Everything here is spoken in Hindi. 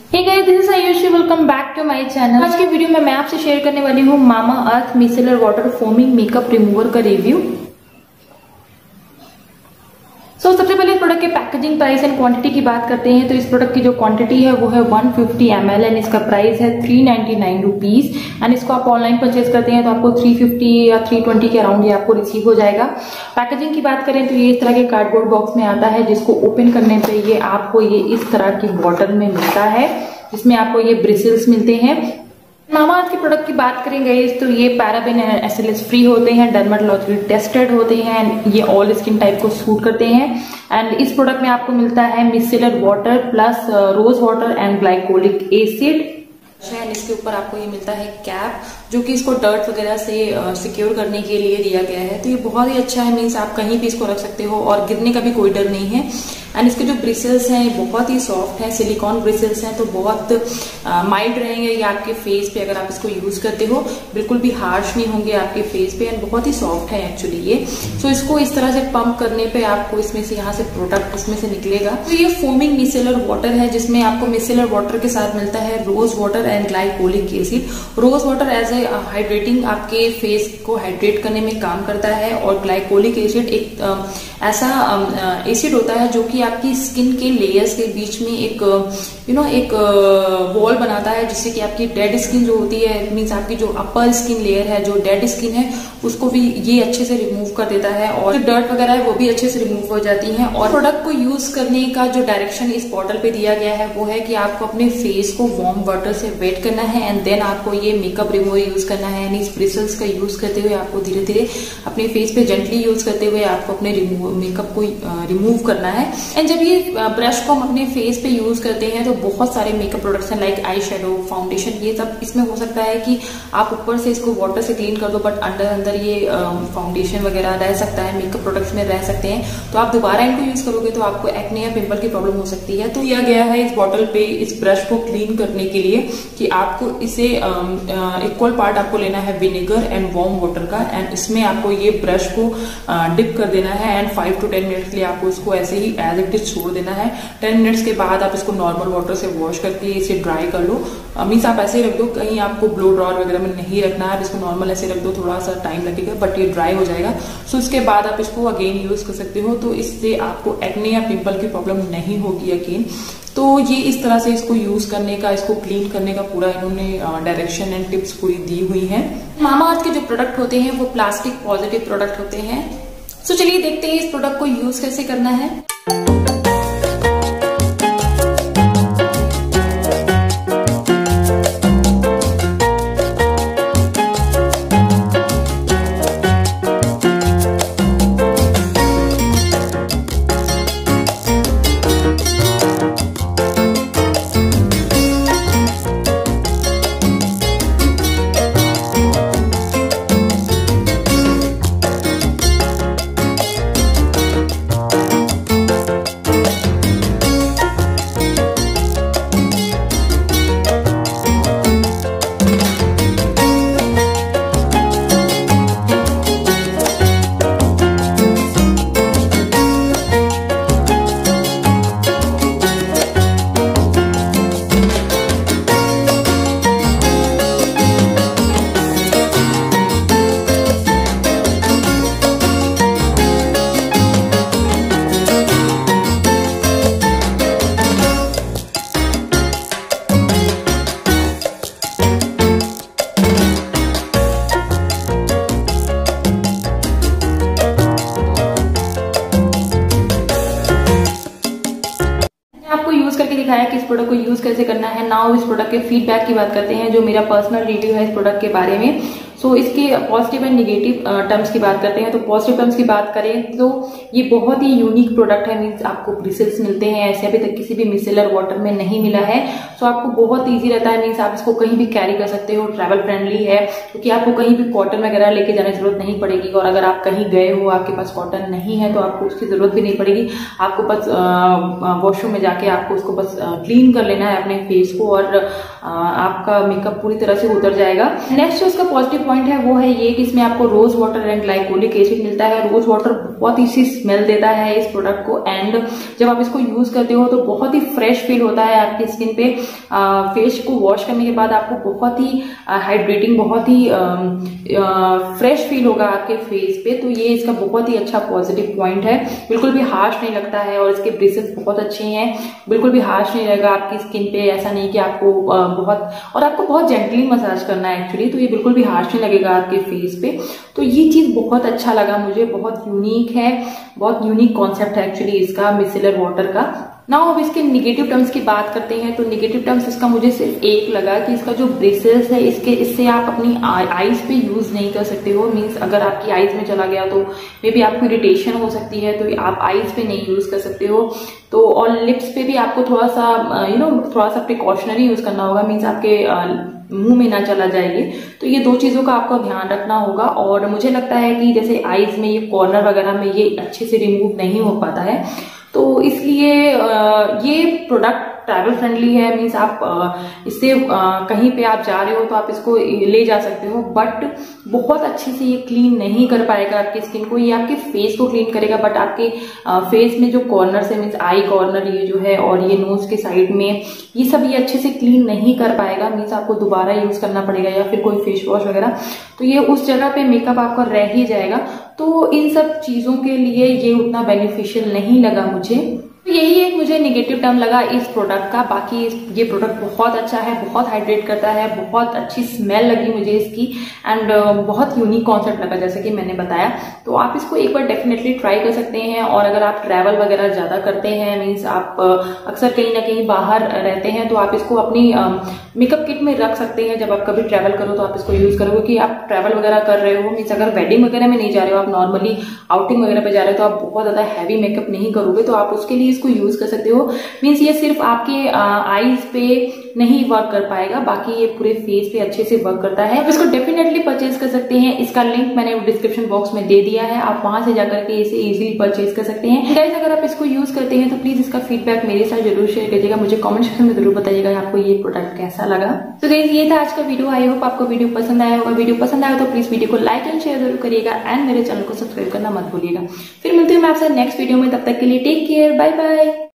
Hey guys, this is Ayushi. Welcome back to my channel. आज की वीडियो में मैं आपसे शेयर करने वाली हूँ Mama Earth micellar water foaming makeup remover का रिव्यू। सबसे पहले इस प्रोडक्ट के पैकेजिंग प्राइस एंड क्वांटिटी की बात करते हैं तो इस प्रोडक्ट की जो क्वांटिटी है वो है 150 ml एंड इसका प्राइस है 399 रुपीज। एंड इसको आप ऑनलाइन परचेज करते हैं तो आपको 350 या 320 के अराउंड ये आपको रिसीव हो जाएगा। पैकेजिंग की बात करें तो ये इस तरह के कार्डबोर्ड बॉक्स में आता है, जिसको ओपन करने पे ये आपको ये इस तरह की बॉटल में मिलता है, जिसमें आपको ये ब्रिसल्स मिलते हैं। मामा अर्थ के प्रोडक्ट की बात करेंगे तो ये पैराबेन एंड एसएलएस फ्री होते हैं, डर्मेटोलॉजिकली टेस्टेड होते हैं एंड ये ऑल स्किन टाइप को सूट करते हैं। एंड इस प्रोडक्ट में आपको मिलता है micellar water plus rose water and glycolic acid. And इसके ऊपर आपको ये मिलता है कैप, जो कि इसको डर्ट वगैरह से सिक्योर करने के लिए दिया गया है। तो ये बहुत ही अच्छा है, मीन्स आप कहीं भी इसको रख सकते हो और गिरने का भी कोई डर नहीं है। एंड इसके जो ब्रिसल्स हैं ये बहुत ही सॉफ्ट है, सिलिकॉन ब्रिसल्स हैं, तो बहुत माइल्ड रहेंगे ये आपके फेस पे। अगर आप इसको यूज करते हो बिल्कुल भी हार्श नहीं होंगे आपके फेस पे एंड बहुत ही सॉफ्ट है एक्चुअली ये। सो इसको इस तरह से पंप करने पे आपको इसमें से यहाँ से प्रोडक्ट इसमें से निकलेगा। तो ये फोमिंग मिसेलर वाटर है, जिसमें आपको मिसेलर वाटर के साथ मिलता है rose water and glycolic acid. Rose water as a hydrating आपके फेस को हाइड्रेट करने में काम करता है और ग्लाइकोलिक एसिड एक ऐसा एसिड होता है जो कि आपकी स्किन के लेयर्स के बीच में एक एक वॉल बनाता है, जिससे कि आपकी डेड स्किन जो होती है, मीन्स आपकी जो अपर स्किन लेयर है, जो डेड स्किन है, उसको भी ये अच्छे से रिमूव कर देता है और जो डर्ट वगैरह है वो भी अच्छे से रिमूव हो जाती है। और प्रोडक्ट को यूज करने का जो डायरेक्शन इस बॉटल पे दिया गया है वो है कि आपको अपने फेस को वार्म वाटर से वेट करना है एंड देन आपको ये मेकअप रिमूवर यूज करना है। यानी इस ब्रिसल्स का यूज करते हुए आपको धीरे धीरे अपने फेस पे जेंटली यूज करते हुए आपको अपने मेकअप को रिमूव करना है। एंड जब ये ब्रश को हम अपने फेस पे यूज करते हैं तो बहुत सारे मेकअप प्रोडक्ट्स हैं लाइक आई शेडो, फाउंडेशन, ये सब इसमें हो सकता है कि आप ऊपर से इसको वाटर से क्लीन कर दो बट अंदर ये फाउंडेशन वगैरह रह सकता है, मेकअप प्रोडक्ट्स में रह सकते हैं। तो आप दोबारा इनको यूज करोगे तो आपको एक्ने या पिंपल की प्रॉब्लम हो सकती है। तो दिया गया है इस बॉटल पे इस ब्रश को क्लीन करने के लिए कि आपको इसे इक्वल पार्ट आपको लेना है विनेगर एंड वार्म वाटर का एंड इसमें आपको ये ब्रश को डिप कर देना है एंड 5 to 10 मिनट्स के लिए आपको इसको ऐसे ही एज इट इज छोड़ देना है। 10 मिनट्स के बाद आप इसको नॉर्मल वाटर से वॉश करके इसे ड्राई कर लो। मीन्स आप ऐसे रख दो, कहीं आपको ब्लो ड्रॉर वगैरह में नहीं रखना है, इसको नॉर्मल ऐसे रख दो, थोड़ा सा टाइम लगेगा बट ये ड्राई हो जाएगा। सो इसके बाद आप इसको अगेन यूज कर सकते हो, तो इससे आपको एक्ने या पिंपल की प्रॉब्लम नहीं होगी अगेन। तो ये इस तरह से इसको यूज करने का, इसको क्लीन करने का पूरा इन्होंने डायरेक्शन एंड टिप्स पूरी दी हुई है। मामा अर्थ के जो प्रोडक्ट होते हैं वो प्लास्टिक पॉजिटिव प्रोडक्ट होते हैं। सो चलिए देखते हैं इस प्रोडक्ट को यूज कैसे करना है। करके दिखाया कि इस प्रोडक्ट को यूज कैसे करना है। नाउ इस प्रोडक्ट के फीडबैक की बात करते हैं, जो मेरा पर्सनल रिव्यू है इस प्रोडक्ट के बारे में। सो इसके पॉजिटिव एंड निगेटिव टर्म्स की बात करते हैं। तो पॉजिटिव टर्म्स की बात करें तो ये बहुत ही यूनिक प्रोडक्ट है, मीन्स आपको ब्रिसल्स मिलते हैं, ऐसे अभी तक किसी भी मिसेलर वाटर में नहीं मिला है। सो आपको बहुत ईजी रहता है, मीन्स आप इसको कहीं भी कैरी कर सकते हो, ट्रैवल फ्रेंडली है क्योंकि आपको कहीं भी कॉटन वगैरह लेके जाने की जरूरत नहीं पड़ेगी। और अगर आप कहीं गए हो आपके पास कॉटन नहीं है तो आपको उसकी जरूरत भी नहीं पड़ेगी, आपको बस वॉशरूम में जाके आपको उसको बस क्लीन कर लेना है अपने फेस को और आपका मेकअप पूरी तरह से उतर जाएगा। नेक्स्ट उसका पॉजिटिव पॉइंट है वो है ये कि इसमें आपको rose water and glycolic acid मिलता है। रोज वाटर बहुत ही सी स्मेल देता है इस प्रोडक्ट को, एंड जब आप इसको यूज करते हो तो बहुत ही फ्रेश फील होता है आपकी स्किन पे। फेस को वॉश करने के बाद आपको बहुत ही हाइड्रेटिंग, बहुत ही फ्रेश फील होगा आपके फेस पे। तो ये इसका बहुत ही अच्छा पॉजिटिव पॉइंट है। बिल्कुल भी हार्श नहीं लगता है और इसके ब्रिसल्स बहुत अच्छे हैं, बिल्कुल भी हार्श नहीं रहेगा आपकी स्किन पे। ऐसा नहीं कि आपको आपको बहुत जेंटली मसाज करना है एक्चुअली, तो ये बिल्कुल भी हार्श नहीं लगेगा आपके फेस पे। तो ये चीज बहुत अच्छा लगा मुझे, बहुत यूनिक है, बहुत यूनिक कॉन्सेप्ट है एक्चुअली इसका मिसेलर वाटर का। नाउ अब इसके निगेटिव टर्म्स की बात करते हैं। तो निगेटिव टर्म्स इसका मुझे सिर्फ एक लगा कि इसका जो ब्रिसल्स है इससे आप अपनी आईज पे यूज नहीं कर सकते हो। मींस अगर आपकी आईज में चला गया तो मे बी आपको इरिटेशन हो सकती है, तो आप आईज पे नहीं यूज कर सकते हो। तो और लिप्स पे भी आपको थोड़ा सा थोड़ा सा प्रिकॉशनरी यूज करना होगा, मीन्स आपके मुंह में ना चला जाएगी। तो ये दो चीजों का आपको ध्यान रखना होगा। और मुझे लगता है कि जैसे आईज में ये कॉर्नर वगैरह में ये अच्छे से रिमूव नहीं हो पाता है, तो इसलिए ये प्रोडक्ट ट्रैवल फ्रेंडली है। मीन्स आप इससे कहीं पे आप जा रहे हो तो आप इसको ले जा सकते हो, बट बहुत अच्छे से ये क्लीन नहीं कर पाएगा आपकी स्किन को। ये आपके फेस को क्लीन करेगा, बट आपके फेस में जो कॉर्नर है, मीन्स आई कॉर्नर ये जो है और ये नोज के साइड में, ये सब ये अच्छे से क्लीन नहीं कर पाएगा। मीन्स आपको दोबारा यूज करना पड़ेगा या फिर कोई फेस वॉश वगैरह, तो ये उस जगह पे मेकअप आपका रह ही जाएगा। तो इन सब चीजों के लिए ये उतना बेनिफिशियल नहीं लगा मुझे। तो यही एक मुझे निगेटिव टर्म लगा इस प्रोडक्ट का। बाकी ये प्रोडक्ट बहुत अच्छा है, बहुत हाइड्रेट करता है, बहुत अच्छी स्मेल लगी मुझे इसकी, एंड बहुत यूनिक कॉन्सेप्ट लगा जैसे कि मैंने बताया। तो आप इसको एक बार डेफिनेटली ट्राई कर सकते हैं। और अगर आप ट्रैवल वगैरह ज्यादा करते हैं, मीन्स आप अक्सर कहीं ना कहीं बाहर रहते हैं, तो आप इसको अपनी मेकअप किट में रख सकते हैं। जब आप कभी ट्रैवल करो तो आप इसको यूज करोगे कि आप ट्रैवल वगैरह कर रहे हो, मीन्स अगर वेडिंग वगैरह में नहीं जा रहे हो, आप नॉर्मली आउटिंग वगैरह पे जा रहे हो, तो आप बहुत ज्यादा हैवी मेकअप नहीं करोगे, तो आप उसके लिए इसको यूज कर सकते हो। मीन्स ये सिर्फ आपके आईज पे नहीं वर्क कर पाएगा, बाकी ये पूरे फेस पे अच्छे से वर्क करता है। आप इसको डेफिनेटली परचेज कर सकते हैं। इसका लिंक मैंने डिस्क्रिप्शन बॉक्स में दे दिया है, आप वहां से जाकर के इसे इजीली परचेज कर सकते हैं। गाइस, अगर आप इसको यूज करते हैं तो प्लीज इसका फीडबैक मेरे साथ जरूर शेयर कीजिएगा, मुझे कमेंट सेक्शन में जरूर बताइएगा आपको ये प्रोडक्ट कैसा लगा। तो गाइस, ये था आज का वीडियो। आई होप आपको वीडियो पसंद आया होगा। वीडियो पसंद आया तो प्लीज वीडियो को लाइक एंड शेयर जरूर करिएगा, एंड मेरे चैनल को सब्सक्राइब करना मत भूलिएगा। फिर मिलती हूँ मैं आपसे नेक्स्ट वीडियो में, तब तक के लिए टेक केयर, बाय बाय।